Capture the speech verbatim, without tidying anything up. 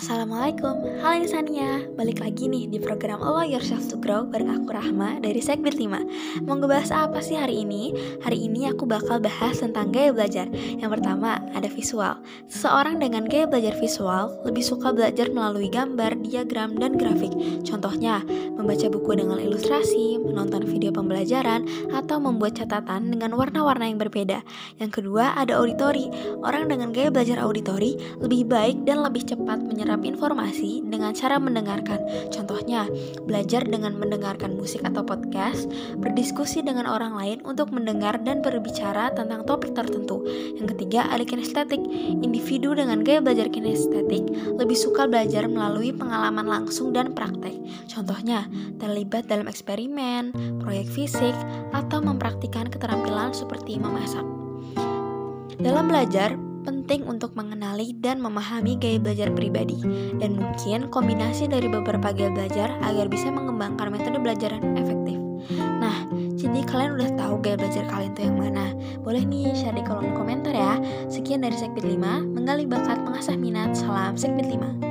Assalamualaikum, halo Insania. Balik lagi nih di program Allow Yourself to Grow bareng aku Rahma dari Segbit lima. Mau ngebahas apa sih hari ini? Hari ini aku bakal bahas tentang gaya belajar. Yang pertama, ada visual. Seseorang dengan gaya belajar visual lebih suka belajar melalui gambar, diagram, dan grafik. Contohnya, membaca buku dengan ilustrasi, menonton video pembelajaran, atau membuat catatan dengan warna-warna yang berbeda. Yang kedua, ada auditori. Orang dengan gaya belajar auditori lebih baik dan lebih cepat menyerap informasi dengan cara mendengarkan. Contohnya, belajar dengan mendengarkan musik atau podcast, berdiskusi dengan orang lain untuk mendengar dan berbicara tentang topik tertentu. Yang ketiga, ada kinestetik. Individu dengan gaya belajar kinestetik lebih suka belajar melalui pengalaman langsung dan praktek. Contohnya, terlibat dalam eksperimen, proyek fisik, atau mempraktikkan keterampilan seperti memasak. Dalam belajar, penting untuk mengenali dan memahami gaya belajar pribadi, dan mungkin kombinasi dari beberapa gaya belajar agar bisa mengembangkan metode belajar yang efektif. Nah, jadi kalian udah tahu gaya belajar kalian tuh yang mana? Boleh nih share di kolom komentar ya. Sekian dari Segbit lima, menggali bakat, mengasah minat. Salam Segbit lima.